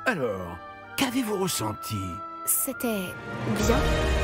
Alors, qu'avez-vous ressenti? C'était bien.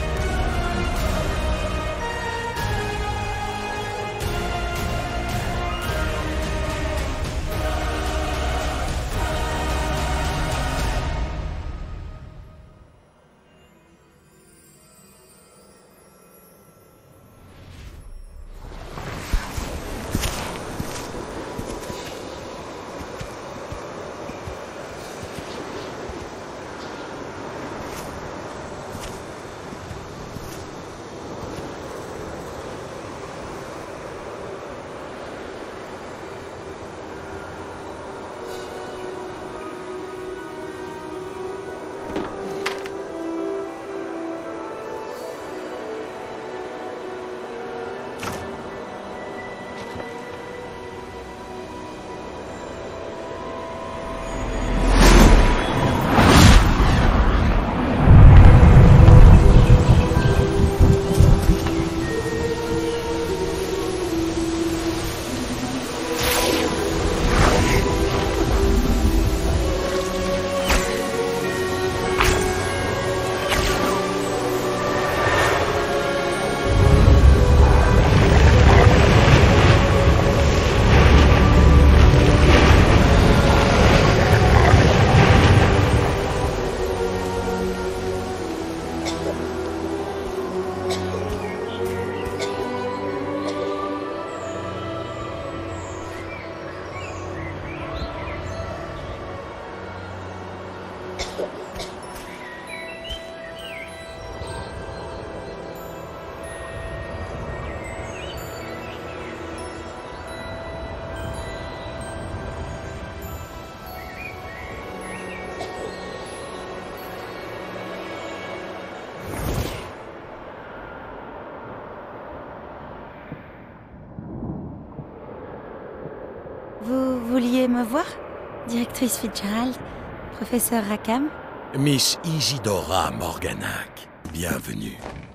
Vous vouliez me voir? Directrice Fitzgerald, professeur Rackham? Miss Isidora Morganac, bienvenue.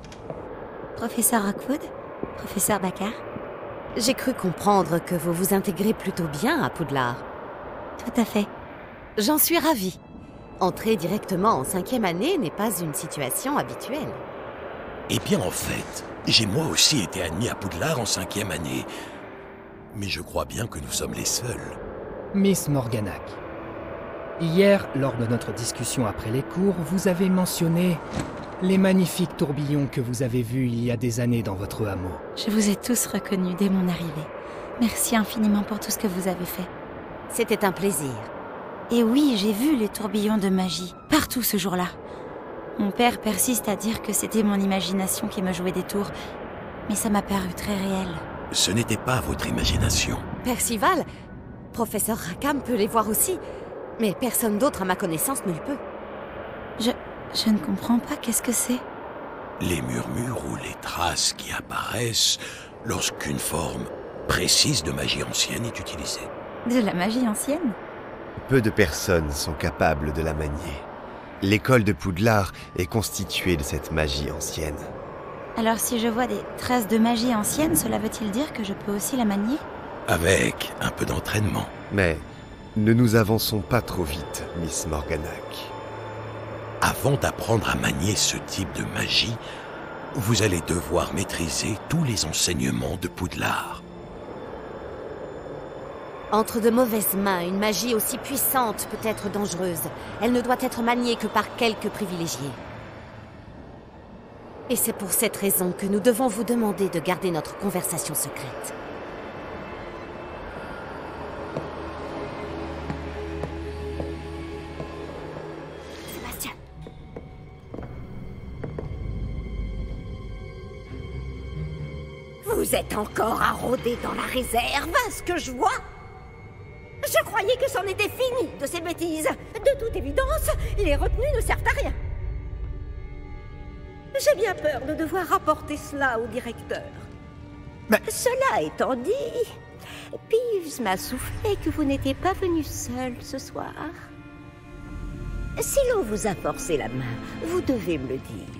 Professeur Rockwood? Professeur Baccar? J'ai cru comprendre que vous vous intégrez plutôt bien à Poudlard. Tout à fait. J'en suis ravie. Entrer directement en 5e année n'est pas une situation habituelle. Eh bien, en fait, j'ai moi aussi été admis à Poudlard en 5e année. Mais je crois bien que nous sommes les seuls. Miss Morganac, hier, lors de notre discussion après les cours, vous avez mentionné les magnifiques tourbillons que vous avez vus il y a des années dans votre hameau. Je vous ai tous reconnus dès mon arrivée. Merci infiniment pour tout ce que vous avez fait. C'était un plaisir. Et oui, j'ai vu les tourbillons de magie, partout ce jour-là. Mon père persiste à dire que c'était mon imagination qui me jouait des tours, mais ça m'a paru très réel. Ce n'était pas votre imagination. Percival, professeur Rackham peut les voir aussi, mais personne d'autre à ma connaissance ne le peut. Je ne comprends pas, qu'est-ce que c'est? Les murmures ou les traces qui apparaissent lorsqu'une forme précise de magie ancienne est utilisée. De la magie ancienne? Peu de personnes sont capables de la manier. L'école de Poudlard est constituée de cette magie ancienne. Alors si je vois des traces de magie ancienne, cela veut-il dire que je peux aussi la manier? Avec un peu d'entraînement. Mais ne nous avançons pas trop vite, Miss Morganac. Avant d'apprendre à manier ce type de magie, vous allez devoir maîtriser tous les enseignements de Poudlard. Entre de mauvaises mains, une magie aussi puissante peut être dangereuse. Elle ne doit être maniée que par quelques privilégiés. Et c'est pour cette raison que nous devons vous demander de garder notre conversation secrète. Sébastien. Vous êtes encore à rôder dans la réserve, à ce que je vois. Je croyais que c'en était fini de ces bêtises. De toute évidence, les retenues ne servent à rien. J'ai bien peur de devoir rapporter cela au directeur. Mais... Cela étant dit, Peeves m'a soufflé que vous n'étiez pas venu seul ce soir. Si l'on vous a forcé la main, vous devez me le dire.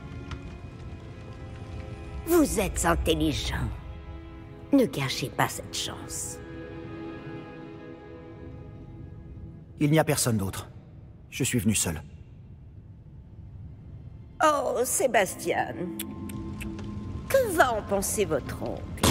Vous êtes intelligent. Ne gâchez pas cette chance. Il n'y a personne d'autre. Je suis venu seul. Oh, Sébastien. Que va en penser votre oncle?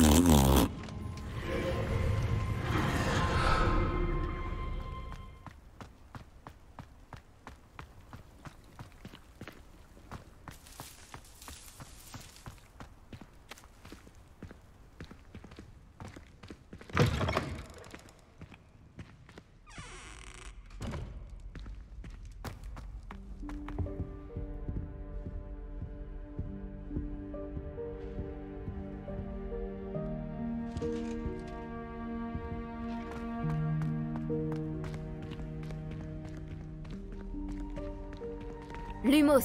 Lumos.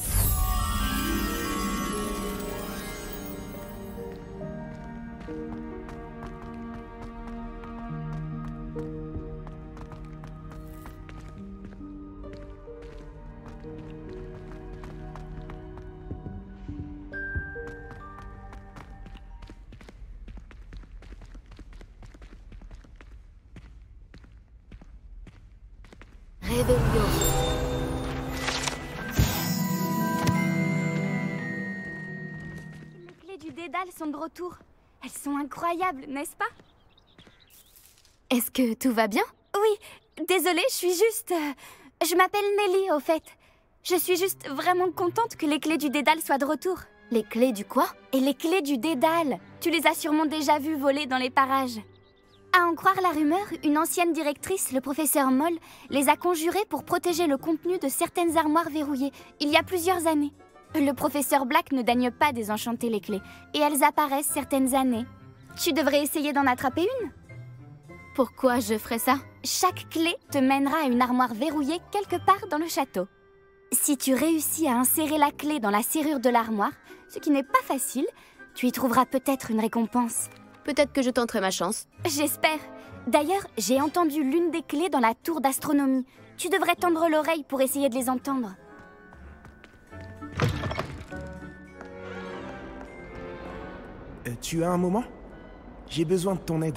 Réveillon. Les clés du dédale sont de retour. Elles sont incroyables, n'est-ce pas? Est-ce que tout va bien? Oui, désolée, je suis juste... je m'appelle Nelly, au fait. Je suis juste vraiment contente que les clés du dédale soient de retour. Les clés du quoi? Et les clés du dédale, tu les as sûrement déjà vues voler dans les parages. À en croire la rumeur, une ancienne directrice, le professeur Moll, les a conjurées pour protéger le contenu de certaines armoires verrouillées, il y a plusieurs années. Le professeur Black ne daigne pas désenchanter les clés, et elles apparaissent certaines années. Tu devrais essayer d'en attraper une. Pourquoi je ferais ça? Chaque clé te mènera à une armoire verrouillée quelque part dans le château. Si tu réussis à insérer la clé dans la serrure de l'armoire, ce qui n'est pas facile, tu y trouveras peut-être une récompense. Peut-être que je tenterai ma chance. J'espère. D'ailleurs, j'ai entendu l'une des clés dans la tour d'astronomie. Tu devrais tendre l'oreille pour essayer de les entendre. Tu as un moment? J'ai besoin de ton aide.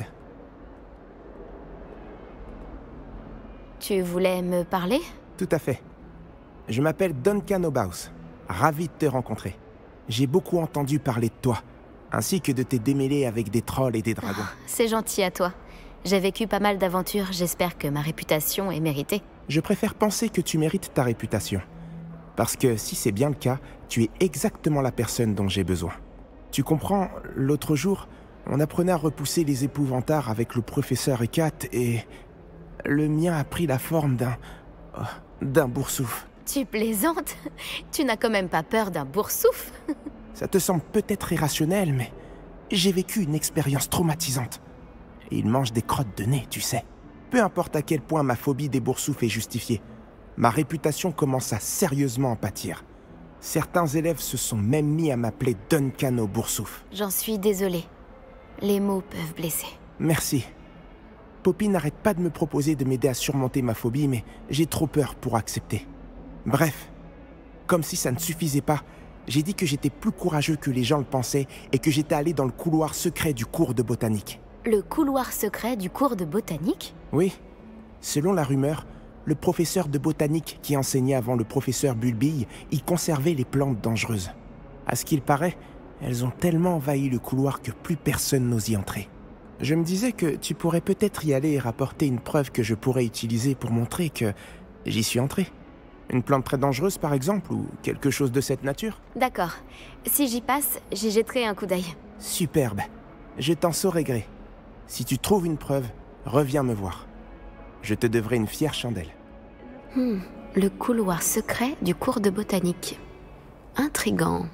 Tu voulais me parler? Tout à fait. Je m'appelle Duncan Obaus. Ravi de te rencontrer. J'ai beaucoup entendu parler de toi, ainsi que de tes démêlés avec des trolls et des dragons. C'est gentil à toi. J'ai vécu pas mal d'aventures, j'espère que ma réputation est méritée. Je préfère penser que tu mérites ta réputation. Parce que si c'est bien le cas, tu es exactement la personne dont j'ai besoin. Tu comprends, l'autre jour, on apprenait à repousser les épouvantards avec le professeur Ekat et... le mien a pris la forme d'un boursouf. Tu plaisantes? Tu n'as quand même pas peur d'un boursouf? Ça te semble peut-être irrationnel, mais j'ai vécu une expérience traumatisante. Et il mange des crottes de nez, tu sais. Peu importe à quel point ma phobie des boursoufs est justifiée, ma réputation commence à sérieusement en pâtir. Certains élèves se sont même mis à m'appeler Duncan au boursouf. J'en suis désolée. Les mots peuvent blesser. Merci. Poppy n'arrête pas de me proposer de m'aider à surmonter ma phobie, mais j'ai trop peur pour accepter. Bref, comme si ça ne suffisait pas, j'ai dit que j'étais plus courageux que les gens le pensaient et que j'étais allé dans le couloir secret du cours de botanique. Le couloir secret du cours de botanique? Oui. Selon la rumeur, le professeur de botanique qui enseignait avant le professeur Bulbille y conservait les plantes dangereuses. À ce qu'il paraît, elles ont tellement envahi le couloir que plus personne n'ose y entrer. Je me disais que tu pourrais peut-être y aller et rapporter une preuve que je pourrais utiliser pour montrer que j'y suis entré. Une plante très dangereuse, par exemple, ou quelque chose de cette nature. D'accord. Si j'y passe, j'y jetterai un coup d'œil. Superbe. Je t'en saurai gré. Si tu trouves une preuve, reviens me voir. Je te devrai une fière chandelle. Le couloir secret du cours de botanique. Intriguant.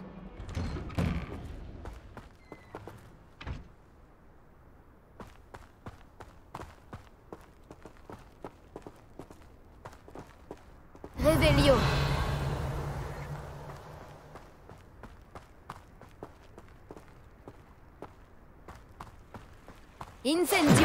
Réveillon. Incendio.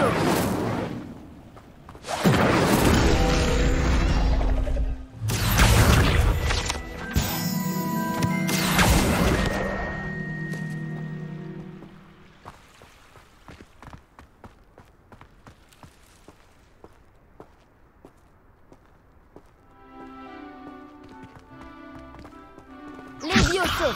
Levioso.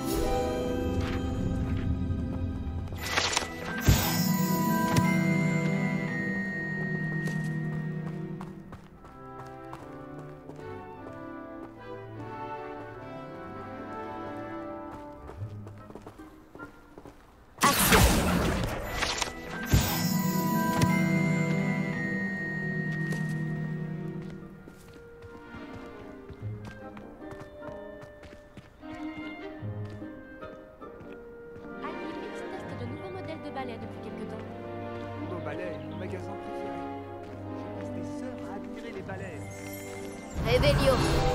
Revelio.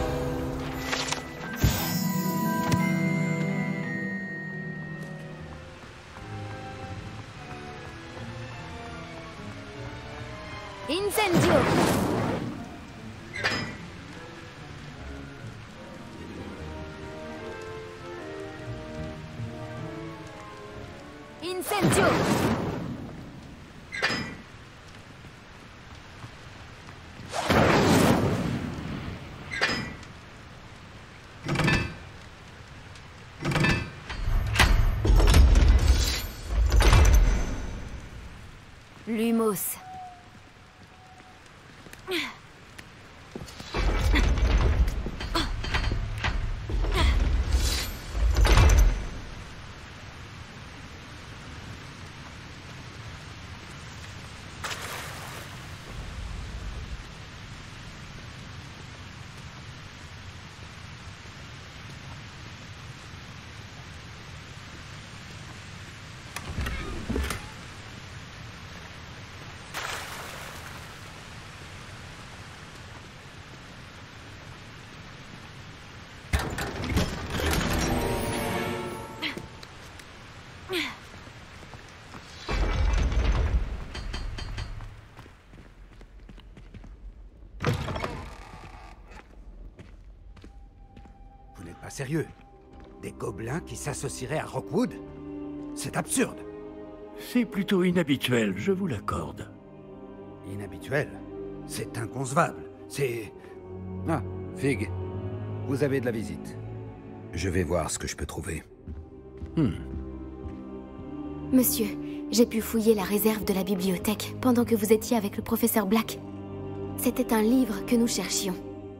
Incendio. Incendio. Lumos. Pas sérieux. Des gobelins qui s'associeraient à Rookwood? C'est absurde. C'est plutôt inhabituel, je vous l'accorde. Inhabituel? C'est inconcevable. C'est... Ah, Fig. Vous avez de la visite. Je vais voir ce que je peux trouver. Monsieur, j'ai pu fouiller la réserve de la bibliothèque pendant que vous étiez avec le professeur Black. C'était un livre que nous cherchions.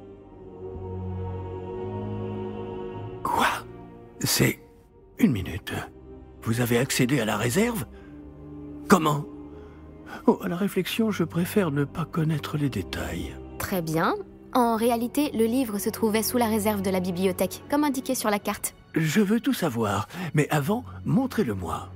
Quoi? C'est... Une minute. Vous avez accédé à la réserve? Comment? Oh, à la réflexion, je préfère ne pas connaître les détails. Très bien. En réalité, le livre se trouvait sous la réserve de la bibliothèque, comme indiqué sur la carte. Je veux tout savoir, mais avant, montrez-le-moi.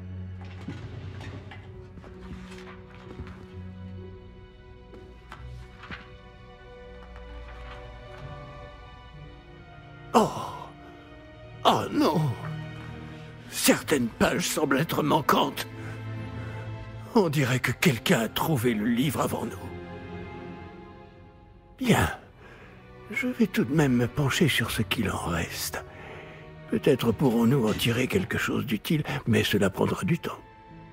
Oh! Oh non! Certaines pages semblent être manquantes. On dirait que quelqu'un a trouvé le livre avant nous. Bien. Je vais tout de même me pencher sur ce qu'il en reste. Peut-être pourrons-nous en tirer quelque chose d'utile, mais cela prendra du temps.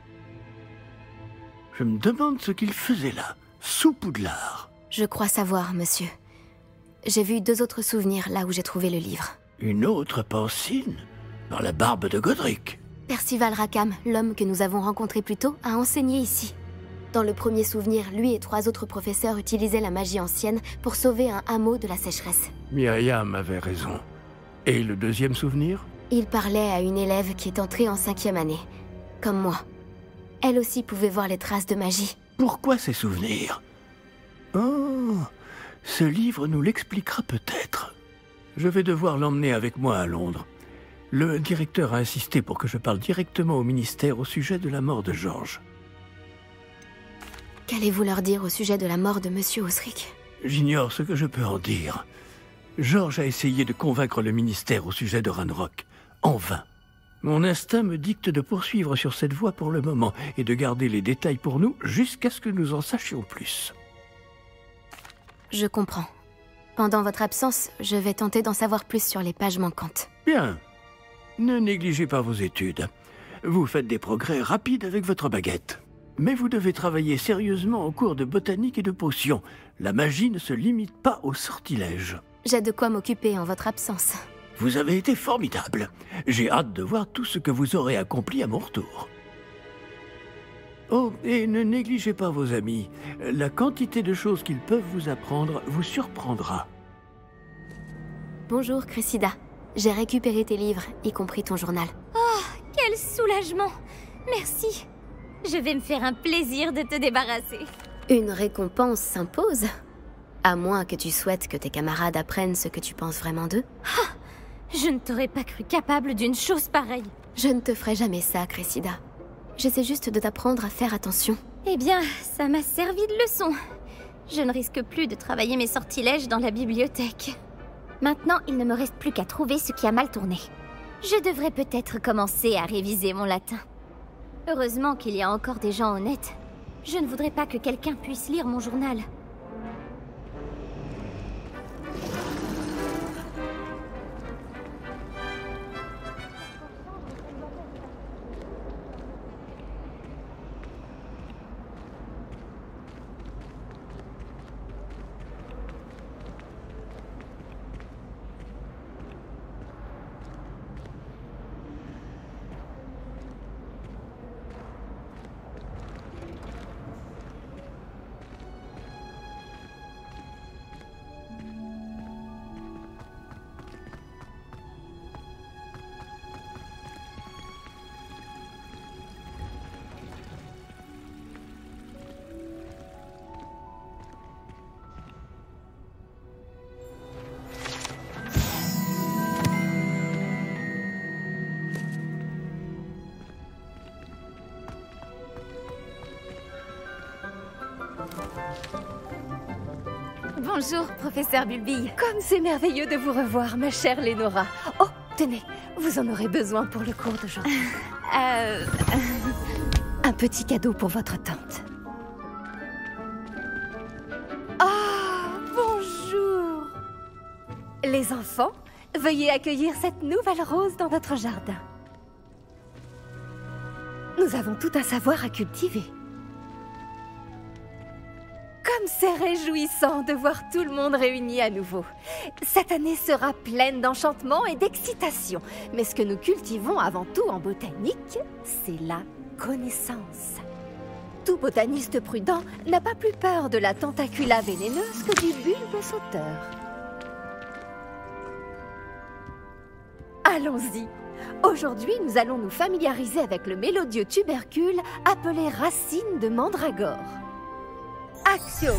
Je me demande ce qu'il faisait là, sous Poudlard. Je crois savoir, monsieur. J'ai vu 2 autres souvenirs là où j'ai trouvé le livre. Une autre Pancine? Dans la barbe de Godric? Percival Rackham, l'homme que nous avons rencontré plus tôt, a enseigné ici. Dans le premier souvenir, lui et 3 autres professeurs utilisaient la magie ancienne pour sauver un hameau de la sécheresse. Myriam avait raison. Et le deuxième souvenir? Il parlait à une élève qui est entrée en 5e année, comme moi. Elle aussi pouvait voir les traces de magie. Pourquoi ces souvenirs? Oh, ce livre nous l'expliquera peut-être. Je vais devoir l'emmener avec moi à Londres. Le directeur a insisté pour que je parle directement au ministère au sujet de la mort de Georges. Qu'allez-vous leur dire au sujet de la mort de Monsieur Osric? J'ignore ce que je peux en dire. Georges a essayé de convaincre le ministère au sujet de Ranrock. En vain. Mon instinct me dicte de poursuivre sur cette voie pour le moment et de garder les détails pour nous jusqu'à ce que nous en sachions plus. Je comprends. Pendant votre absence, je vais tenter d'en savoir plus sur les pages manquantes. Bien. Ne négligez pas vos études. Vous faites des progrès rapides avec votre baguette. Mais vous devez travailler sérieusement en cours de botanique et de potions. La magie ne se limite pas au sortilège. J'ai de quoi m'occuper en votre absence. Vous avez été formidable. J'ai hâte de voir tout ce que vous aurez accompli à mon retour. Oh, et ne négligez pas vos amis. La quantité de choses qu'ils peuvent vous apprendre vous surprendra. Bonjour, Cressida. J'ai récupéré tes livres, y compris ton journal. Oh, quel soulagement! Merci. Je vais me faire un plaisir de te débarrasser. Une récompense s'impose. À moins que tu souhaites que tes camarades apprennent ce que tu penses vraiment d'eux. Ah, je ne t'aurais pas cru capable d'une chose pareille. Je ne te ferai jamais ça, Cressida. J'essaie juste de t'apprendre à faire attention. Eh bien, ça m'a servi de leçon. Je ne risque plus de travailler mes sortilèges dans la bibliothèque. Maintenant, il ne me reste plus qu'à trouver ce qui a mal tourné. Je devrais peut-être commencer à réviser mon latin. Heureusement qu'il y a encore des gens honnêtes. Je ne voudrais pas que quelqu'un puisse lire mon journal. Bonjour, professeur Bulbille. Comme c'est merveilleux de vous revoir, ma chère Lénora. Oh, tenez, vous en aurez besoin pour le cours d'aujourd'hui. Un petit cadeau pour votre tante. Ah, bonjour. Les enfants, veuillez accueillir cette nouvelle rose dans notre jardin. Nous avons tout un savoir à cultiver. Comme c'est réjouissant de voir tout le monde réuni à nouveau. Cette année sera pleine d'enchantement et d'excitation. Mais ce que nous cultivons avant tout en botanique, c'est la connaissance. Tout botaniste prudent n'a pas plus peur de la tentacula vénéneuse que du bulbe sauteur. Allons-y. Aujourd'hui, nous allons nous familiariser avec le mélodieux tubercule appelé racine de mandragore. Axio.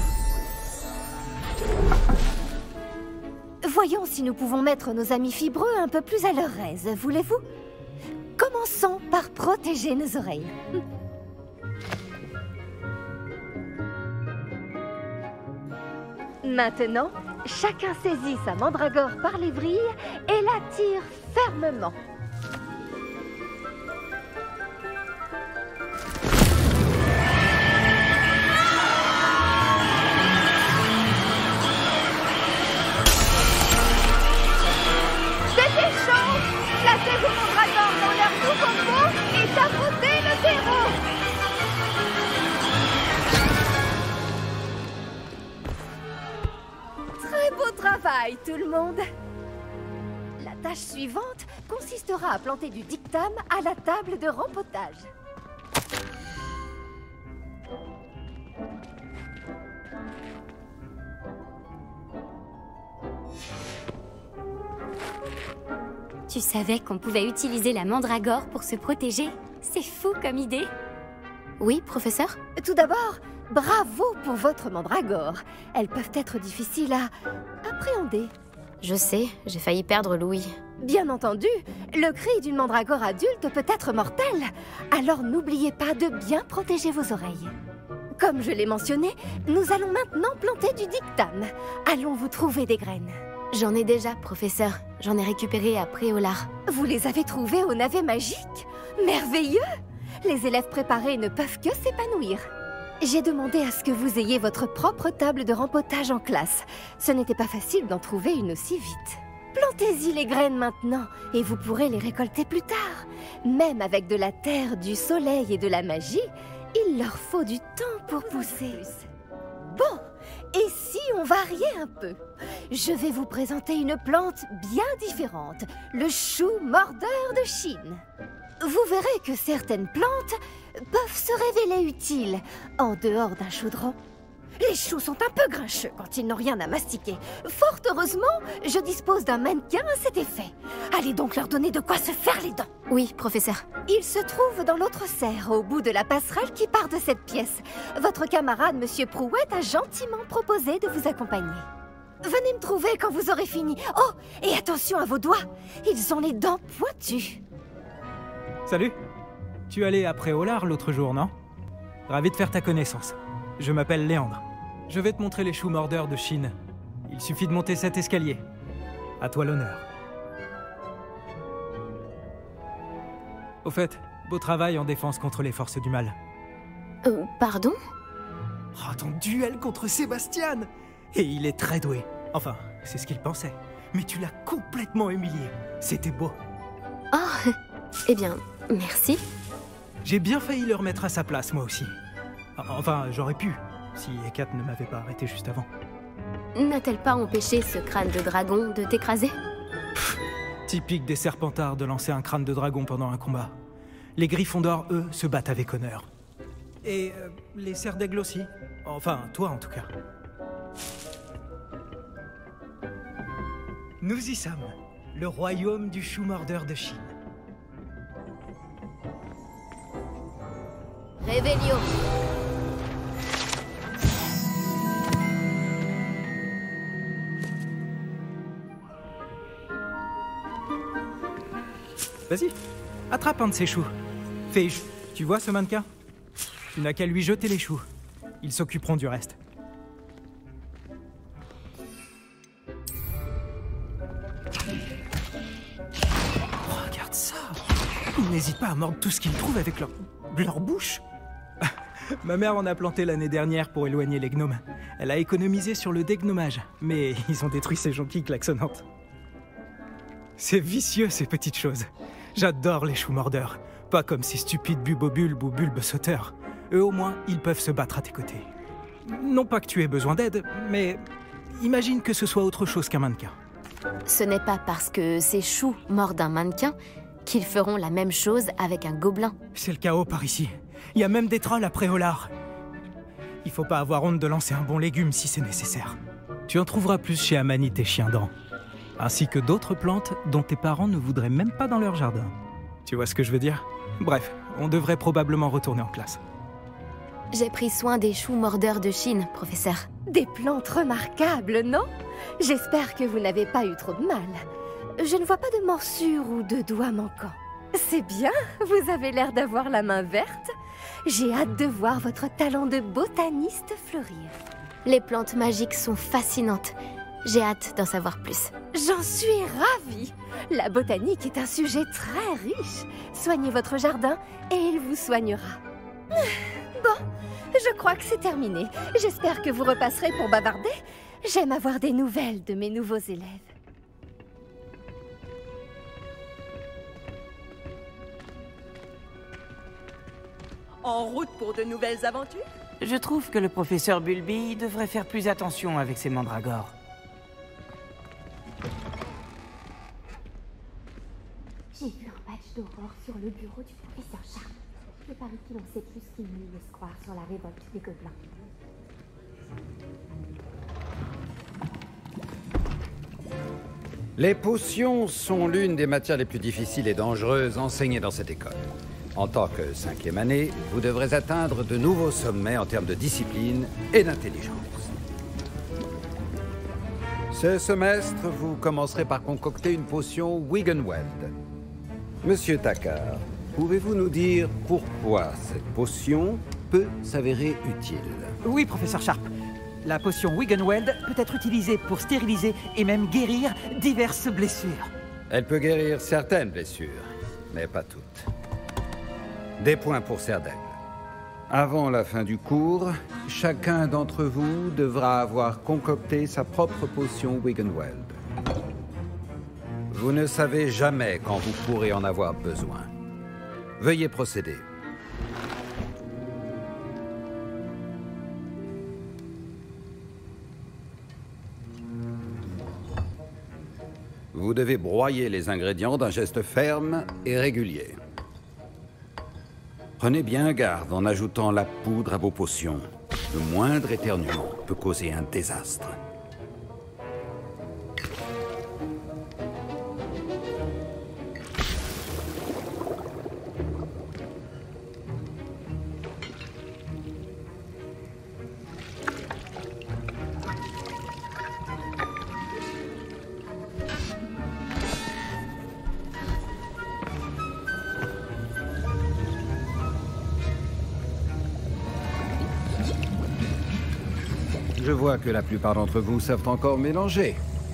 Voyons si nous pouvons mettre nos amis fibreux un peu plus à leur aise, voulez-vous? Commençons par protéger nos oreilles. Maintenant, chacun saisit sa mandragore par les vrilles et la tire fermement. Placez vos mandragores dans leur nouveau pot et tapoutez le terreau. Très beau travail, tout le monde. La tâche suivante consistera à planter du dictame à la table de rempotage. Tu savais qu'on pouvait utiliser la mandragore pour se protéger? C'est fou comme idée. Oui, professeur? Tout d'abord, bravo pour votre mandragore. Elles peuvent être difficiles à appréhender. Je sais, j'ai failli perdre Louis. Bien entendu, le cri d'une mandragore adulte peut être mortel. Alors n'oubliez pas de bien protéger vos oreilles. Comme je l'ai mentionné, nous allons maintenant planter du dictame. Allons vous trouver des graines. J'en ai déjà, professeur. J'en ai récupéré à Préolard. Vous les avez trouvées au navet magique? Merveilleux! Les élèves préparés ne peuvent que s'épanouir. J'ai demandé à ce que vous ayez votre propre table de rempotage en classe. Ce n'était pas facile d'en trouver une aussi vite. Plantez-y les graines maintenant, et vous pourrez les récolter plus tard. Même avec de la terre, du soleil et de la magie, il leur faut du temps pour pousser. Bon, et si on variait un peu? je vais vous présenter une plante bien différente, le chou mordeur de Chine. Vous verrez que certaines plantes peuvent se révéler utiles en dehors d'un chaudron. Les choux sont un peu grincheux quand ils n'ont rien à mastiquer. Fort heureusement, je dispose d'un mannequin à cet effet. Allez donc leur donner de quoi se faire les dents. Oui, professeur. Il se trouve dans l'autre serre, au bout de la passerelle qui part de cette pièce. Votre camarade, Monsieur Prouette, a gentiment proposé de vous accompagner. Venez me trouver quand vous aurez fini. Oh, et attention à vos doigts, ils ont les dents pointues. Salut. Tu allais à Préolard l'autre jour, non? Ravi de faire ta connaissance. Je m'appelle Léandre. Je vais te montrer les choux mordeurs de Chine. Il suffit de monter cet escalier. À toi l'honneur. Au fait, beau travail en défense contre les forces du mal. Pardon? Oh, ton duel contre Sébastien! Et il est très doué. Enfin, c'est ce qu'il pensait. Mais tu l'as complètement humilié. C'était beau. Oh, eh bien, merci. J'ai bien failli le remettre à sa place, moi aussi. Enfin, j'aurais pu, si Hécate ne m'avait pas arrêté juste avant. N'a-t-elle pas empêché ce crâne de dragon de t'écraser? Typique des Serpentards de lancer un crâne de dragon pendant un combat. Les Griffons d'Or, eux, se battent avec honneur. Et les Serres d'Aigle aussi. Enfin, toi en tout cas. Nous y sommes. Le royaume du chou mordeur de Chine. Réveillon. Vas-y, attrape un de ces choux. Fais, tu vois ce mannequin? Tu n'as qu'à lui jeter les choux. Ils s'occuperont du reste. Oh, regarde ça. Ils n'hésitent pas à mordre tout ce qu'ils trouvent avec leur bouche. Ma mère en a planté l'année dernière pour éloigner les gnomes. Elle a économisé sur le dégnomage, mais ils ont détruit ces jonquilles klaxonnantes. C'est vicieux, ces petites choses. J'adore les choux mordeurs. Pas comme ces stupides bubobulbes ou bulbes sauteurs. Eux, au moins, ils peuvent se battre à tes côtés. Non pas que tu aies besoin d'aide, mais imagine que ce soit autre chose qu'un mannequin. Ce n'est pas parce que ces choux mordent un mannequin qu'ils feront la même chose avec un gobelin. C'est le chaos par ici. Il y a même des trolls à Préolard. Il faut pas avoir honte de lancer un bon légume si c'est nécessaire. Tu en trouveras plus chez Amanite et Chiendan. Ainsi que d'autres plantes dont tes parents ne voudraient même pas dans leur jardin. Tu vois ce que je veux dire? Bref, on devrait probablement retourner en classe. J'ai pris soin des choux mordeurs de Chine, professeur. Des plantes remarquables, non? J'espère que vous n'avez pas eu trop de mal. Je ne vois pas de morsures ou de doigts manquants. C'est bien, vous avez l'air d'avoir la main verte. J'ai hâte de voir votre talent de botaniste fleurir. Les plantes magiques sont fascinantes. J'ai hâte d'en savoir plus. J'en suis ravie. La botanique est un sujet très riche. Soignez votre jardin et il vous soignera. Bon, je crois que c'est terminé. J'espère que vous repasserez pour bavarder. J'aime avoir des nouvelles de mes nouveaux élèves. En route pour de nouvelles aventures? Je trouve que le professeur Bulby devrait faire plus attention avec ses mandragores. J'ai vu un badge d'aurore sur le bureau du professeur Sharp. Je parie qu'il en sait plus qu'il ne laisse croire sur la révolte des gobelins. Les potions sont l'une des matières les plus difficiles et dangereuses enseignées dans cette école. En tant que 5e année, vous devrez atteindre de nouveaux sommets en termes de discipline et d'intelligence. Ce semestre, vous commencerez par concocter une potion Wiggenweld. Monsieur Takar, pouvez-vous nous dire pourquoi cette potion peut s'avérer utile? Oui, professeur Sharp. La potion Wiggenweld peut être utilisée pour stériliser et même guérir diverses blessures. Elle peut guérir certaines blessures, mais pas toutes. Des points pour Serre d'Aigle. Avant la fin du cours, chacun d'entre vous devra avoir concocté sa propre potion Wiggenweld. Vous ne savez jamais quand vous pourrez en avoir besoin. Veuillez procéder. Vous devez broyer les ingrédients d'un geste ferme et régulier. Prenez bien garde en ajoutant la poudre à vos potions. Le moindre éternuement peut causer un désastre. Je vois que la plupart d'entre vous savent encore mélanger.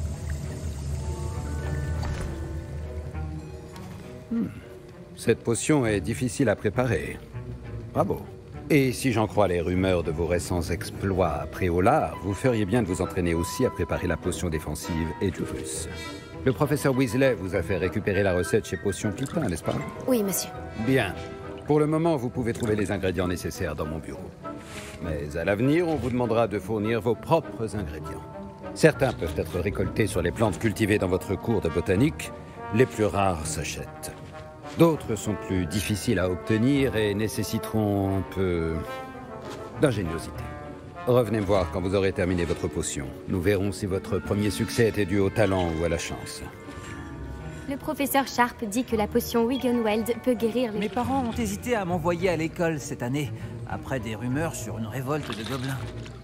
Cette potion est difficile à préparer. Bravo. Et si j'en crois les rumeurs de vos récents exploits à Préolard, vous feriez bien de vous entraîner aussi à préparer la potion défensive Edurus. Le professeur Weasley vous a fait récupérer la recette chez Potion Pipin, n'est-ce pas? Oui, monsieur. Bien. Pour le moment, vous pouvez trouver les ingrédients nécessaires dans mon bureau. Mais à l'avenir, on vous demandera de fournir vos propres ingrédients. Certains peuvent être récoltés sur les plantes cultivées dans votre cours de botanique. Les plus rares s'achètent. D'autres sont plus difficiles à obtenir et nécessiteront un peu d'ingéniosité. Revenez me voir quand vous aurez terminé votre potion. Nous verrons si votre premier succès était dû au talent ou à la chance. Le professeur Sharp dit que la potion Wiggenweld peut guérir les... Mes parents ont hésité à m'envoyer à l'école cette année, après des rumeurs sur une révolte de gobelins.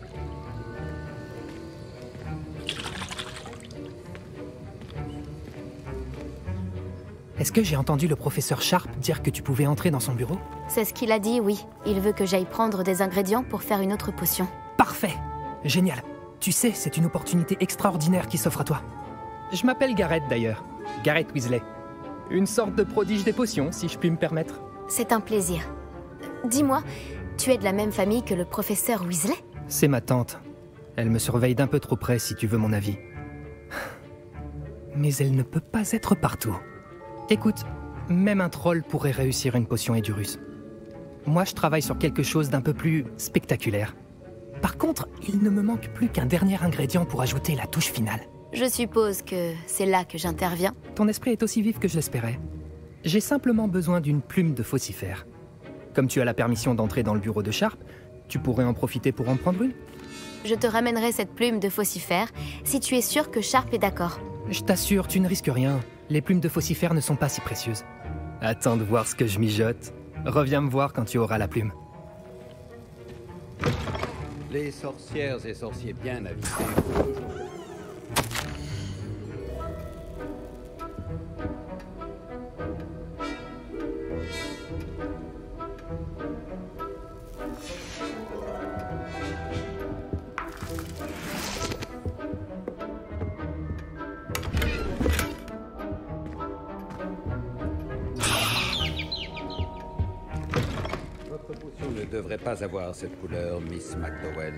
Est-ce que j'ai entendu le professeur Sharp dire que tu pouvais entrer dans son bureau? C'est ce qu'il a dit, oui. Il veut que j'aille prendre des ingrédients pour faire une autre potion. Parfait! Génial! Tu sais, c'est une opportunité extraordinaire qui s'offre à toi. Je m'appelle Garrett d'ailleurs. Garrett Weasley. Une sorte de prodige des potions, si je puis me permettre. C'est un plaisir. Dis-moi, tu es de la même famille que le professeur Weasley? C'est ma tante. Elle me surveille d'un peu trop près, si tu veux mon avis. Mais elle ne peut pas être partout. Écoute, même un troll pourrait réussir une potion Edurus. Moi, je travaille sur quelque chose d'un peu plus spectaculaire. Par contre, il ne me manque plus qu'un dernier ingrédient pour ajouter la touche finale. Je suppose que c'est là que j'interviens. Ton esprit est aussi vif que je l'espérais. J'ai simplement besoin d'une plume de faucifère. Comme tu as la permission d'entrer dans le bureau de Sharp, tu pourrais en profiter pour en prendre une? Je te ramènerai cette plume de faucifère si tu es sûr que Sharp est d'accord. Je t'assure, tu ne risques rien. Les plumes de faucifère ne sont pas si précieuses. Attends de voir ce que je mijote. Reviens me voir quand tu auras la plume. Les sorcières et sorciers bien avisés. Votre potion ne devrait pas avoir cette couleur, Miss McDowell.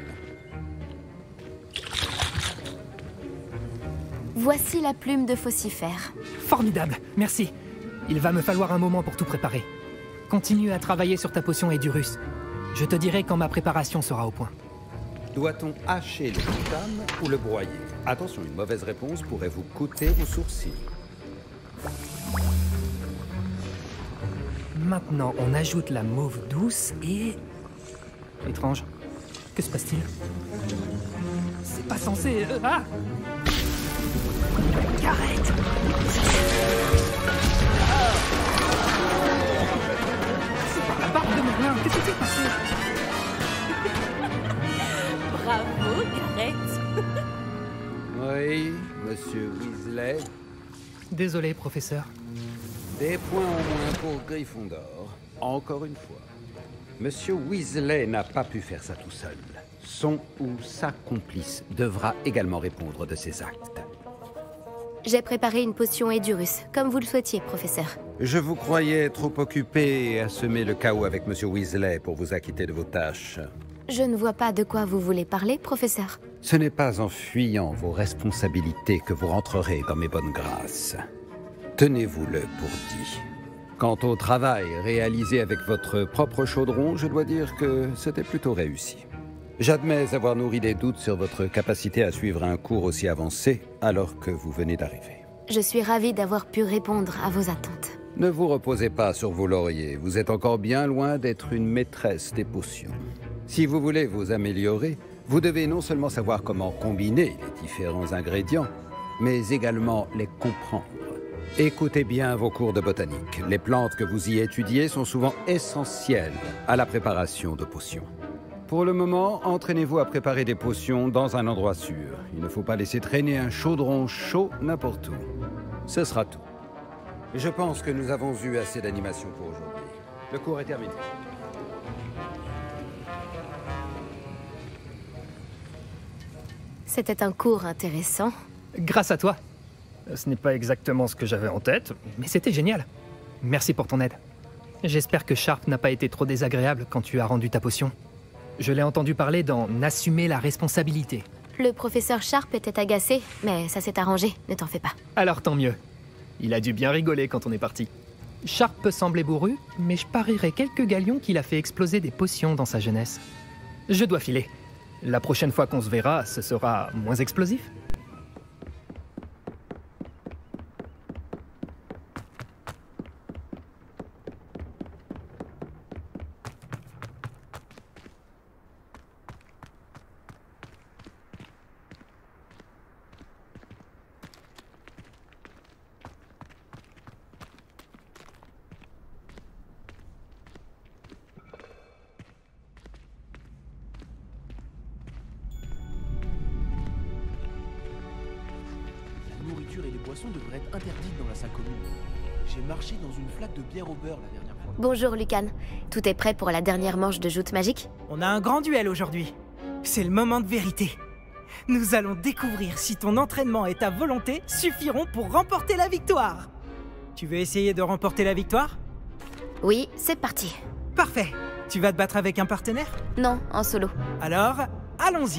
Voici la plume de faucifère. Formidable, merci. Il va me falloir un moment pour tout préparer. Continue à travailler sur ta potion Edurus. Je te dirai quand ma préparation sera au point. Doit-on hacher le titane ou le broyer? Attention, une mauvaise réponse pourrait vous coûter vos sourcils. Maintenant, on ajoute la mauve douce et... Étrange. Que se passe-t-il? C'est pas censé... Ah! Arrête! C'est par la barbe de Merlin. Qu'est-ce qui s'est passé? Bravo, Garrett. Oui, monsieur Weasley. Désolé, professeur. Des points en moins pour Gryffondor. Encore une fois. Monsieur Weasley n'a pas pu faire ça tout seul. Son ou sa complice devra également répondre de ses actes. J'ai préparé une potion Edurus, comme vous le souhaitiez, professeur. Je vous croyais trop occupé à semer le chaos avec monsieur Weasley pour vous acquitter de vos tâches. Je ne vois pas de quoi vous voulez parler, professeur. Ce n'est pas en fuyant vos responsabilités que vous rentrerez dans mes bonnes grâces. Tenez-vous-le pour dit. Quant au travail réalisé avec votre propre chaudron, je dois dire que c'était plutôt réussi. J'admets avoir nourri des doutes sur votre capacité à suivre un cours aussi avancé alors que vous venez d'arriver. Je suis ravie d'avoir pu répondre à vos attentes. Ne vous reposez pas sur vos lauriers. Vous êtes encore bien loin d'être une maîtresse des potions. Si vous voulez vous améliorer, vous devez non seulement savoir comment combiner les différents ingrédients, mais également les comprendre. Écoutez bien vos cours de botanique. Les plantes que vous y étudiez sont souvent essentielles à la préparation de potions. Pour le moment, entraînez-vous à préparer des potions dans un endroit sûr. Il ne faut pas laisser traîner un chaudron chaud n'importe où. Ce sera tout. Je pense que nous avons eu assez d'animation pour aujourd'hui. Le cours est terminé. C'était un cours intéressant. Grâce à toi. Ce n'est pas exactement ce que j'avais en tête, mais c'était génial. Merci pour ton aide. J'espère que Sharp n'a pas été trop désagréable quand tu as rendu ta potion. Je l'ai entendu parler d'en assumer la responsabilité. Le professeur Sharp était agacé, mais ça s'est arrangé, ne t'en fais pas. Alors tant mieux. Il a dû bien rigoler quand on est parti. Sharp peut sembler bourru, mais je parierais quelques galions qu'il a fait exploser des potions dans sa jeunesse. Je dois filer. La prochaine fois qu'on se verra, ce sera moins explosif. Et les boissons devraient être interdites dans la salle commune. J'ai marché dans une flaque de bière au beurre la dernière fois. Bonjour Lucan. Tout est prêt pour la dernière manche de joute magique? On a un grand duel aujourd'hui. C'est le moment de vérité. Nous allons découvrir si ton entraînement et ta volonté suffiront pour remporter la victoire. Tu veux essayer de remporter la victoire? Oui, c'est parti. Parfait. Tu vas te battre avec un partenaire? Non, en solo. Alors, allons-y.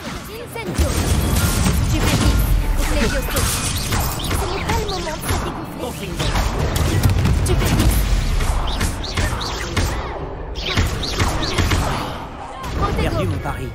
Ce n'est pas le moment de se dégonfler. Tu peux perdu mon pari.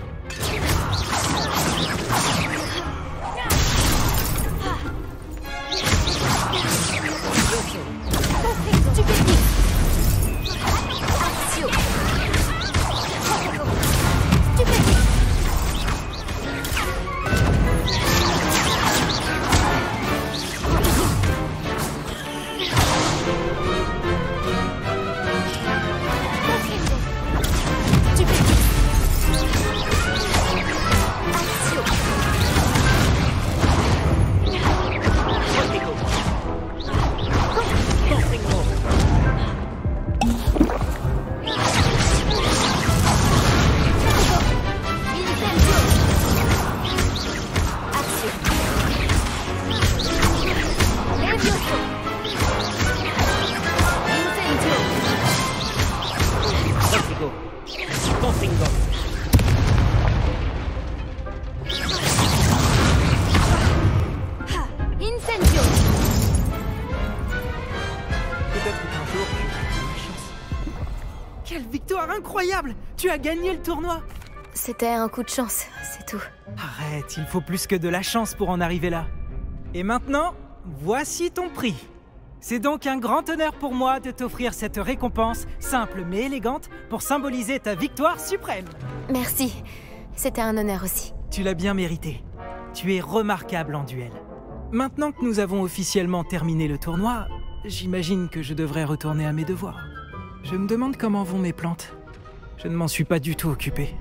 Quelle victoire incroyable! Tu as gagné le tournoi! C'était un coup de chance, c'est tout. Arrête, il faut plus que de la chance pour en arriver là. Et maintenant, voici ton prix. C'est donc un grand honneur pour moi de t'offrir cette récompense, simple mais élégante, pour symboliser ta victoire suprême. Merci, c'était un honneur aussi. Tu l'as bien mérité. Tu es remarquable en duel. Maintenant que nous avons officiellement terminé le tournoi, j'imagine que je devrais retourner à mes devoirs. Je me demande comment vont mes plantes. Je ne m'en suis pas du tout occupé.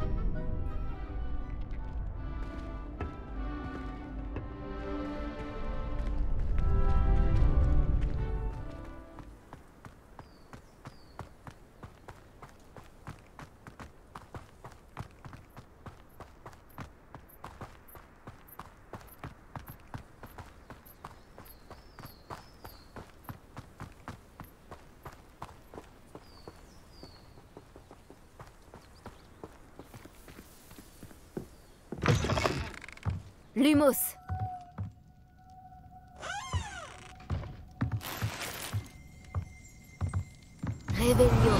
Lumos. Réveillon.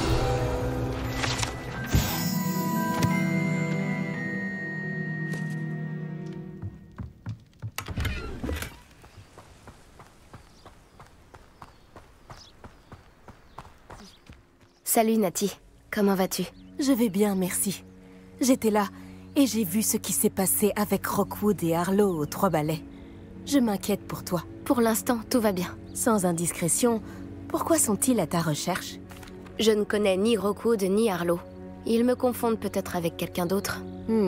Salut Nati, comment vas-tu? Je vais bien, merci. J'étais là, et j'ai vu ce qui s'est passé avec Rockwood et Harlow aux 3 balais. Je m'inquiète pour toi. Pour l'instant, tout va bien. Sans indiscrétion, pourquoi sont-ils à ta recherche? Je ne connais ni Rockwood ni Harlow. Ils me confondent peut-être avec quelqu'un d'autre.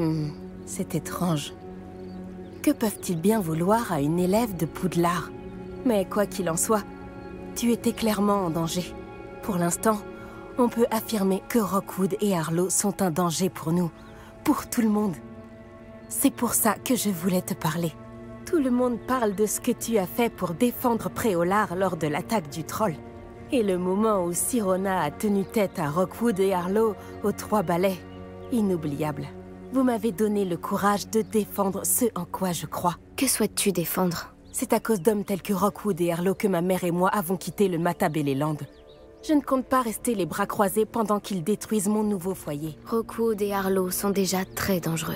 C'est étrange. Que peuvent-ils bien vouloir à une élève de Poudlard? Mais quoi qu'il en soit, tu étais clairement en danger. Pour l'instant, on peut affirmer que Rockwood et Harlow sont un danger pour nous, pour tout le monde. C'est pour ça que je voulais te parler. Tout le monde parle de ce que tu as fait pour défendre Préolard lors de l'attaque du troll. Et le moment où Sirona a tenu tête à Rockwood et Harlow aux 3 balais, inoubliable. Vous m'avez donné le courage de défendre ce en quoi je crois. Que souhaites-tu défendre? C'est à cause d'hommes tels que Rockwood et Harlow que ma mère et moi avons quitté le Matabeleland. Je ne compte pas rester les bras croisés pendant qu'ils détruisent mon nouveau foyer. Rockwood et Harlow sont déjà très dangereux.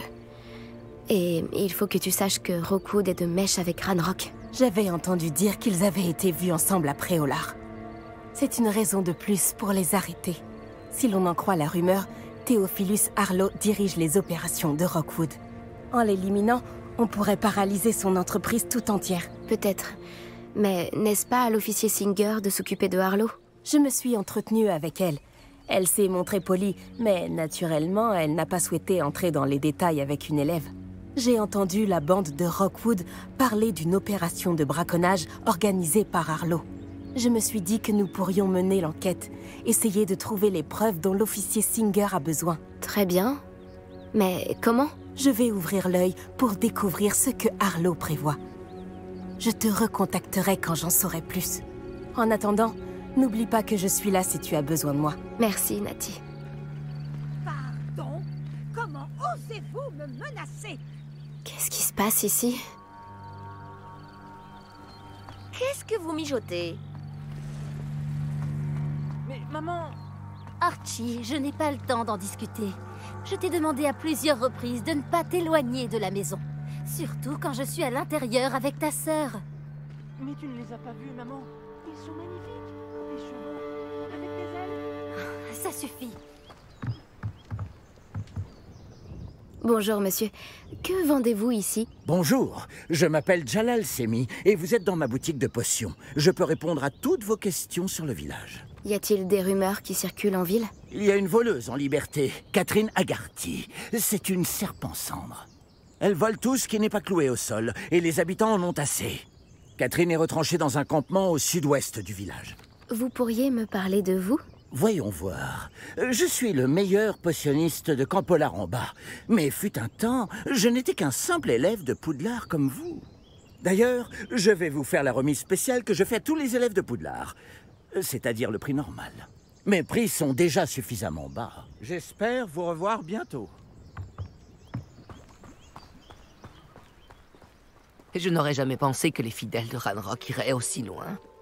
Et il faut que tu saches que Rockwood est de mèche avec Ranrock. J'avais entendu dire qu'ils avaient été vus ensemble à Préolard. C'est une raison de plus pour les arrêter. Si l'on en croit la rumeur, Théophilus Harlow dirige les opérations de Rockwood. En l'éliminant, on pourrait paralyser son entreprise tout entière. Peut-être. Mais n'est-ce pas à l'officier Singer de s'occuper de Harlow? Je me suis entretenue avec elle. Elle s'est montrée polie, mais naturellement, elle n'a pas souhaité entrer dans les détails avec une élève. J'ai entendu la bande de Rockwood parler d'une opération de braconnage organisée par Harlow. Je me suis dit que nous pourrions mener l'enquête, essayer de trouver les preuves dont l'officier Singer a besoin. Très bien. Mais comment? Je vais ouvrir l'œil pour découvrir ce que Harlow prévoit. Je te recontacterai quand j'en saurai plus. En attendant, n'oublie pas que je suis là si tu as besoin de moi. Merci, Nati. Pardon? Comment osez-vous me menacer? Qu'est-ce qui se passe ici? Qu'est-ce que vous mijotez? Mais maman... Archie, je n'ai pas le temps d'en discuter. Je t'ai demandé à plusieurs reprises de ne pas t'éloigner de la maison. Surtout quand je suis à l'intérieur avec ta sœur. Mais tu ne les as pas vus, maman. Ils sont magnifiques. Des chevaux, avec des ailes. Ça suffit. Bonjour, monsieur. Que vendez-vous ici? Bonjour, je m'appelle Jalal Semi et vous êtes dans ma boutique de potions. Je peux répondre à toutes vos questions sur le village. Y a-t-il des rumeurs qui circulent en ville? Il y a une voleuse en liberté, Catherine Agarty. C'est une serpent-cendre. Elle vole tout ce qui n'est pas cloué au sol et les habitants en ont assez. Catherine est retranchée dans un campement au sud-ouest du village. Vous pourriez me parler de vous? Voyons voir. Je suis le meilleur potionniste de Campolar en bas. Mais fut un temps, je n'étais qu'un simple élève de Poudlard comme vous. D'ailleurs, je vais vous faire la remise spéciale que je fais à tous les élèves de Poudlard. C'est-à-dire le prix normal. Mes prix sont déjà suffisamment bas. J'espère vous revoir bientôt. Je n'aurais jamais pensé que les fidèles de Ranrock iraient aussi loin.